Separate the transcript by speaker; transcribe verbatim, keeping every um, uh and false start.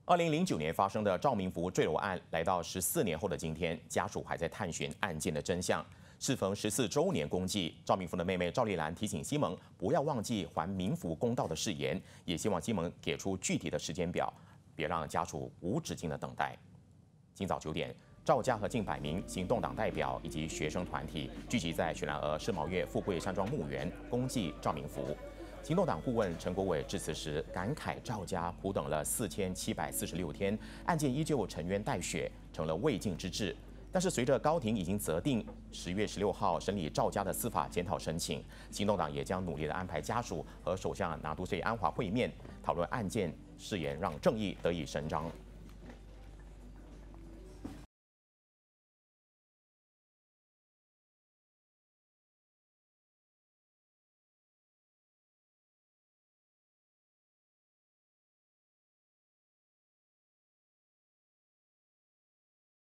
Speaker 1: 二零零九年发生的赵明福坠楼案，来到十四年后的今天，家属还在探寻案件的真相。适逢十四周年公祭，赵明福的妹妹赵丽兰提醒西蒙不要忘记还明福公道的誓言，也希望西蒙给出具体的时间表，别让家属无止境的等待。今早九点，赵家和近百名行动党代表以及学生团体聚集在雪兰莪世贸月富贵山庄墓园，公祭赵明福。行动党顾问陈国伟致辞时感慨，赵家苦等了四千七百四十六天，案件依旧沉冤待雪，成了未竟之志。但是随着高庭已经责定十月十六号审理赵家的司法检讨申请，行动党也将努力的安排家属和首相拿督斯里安华会面，讨论案件，誓言让正义得以伸张。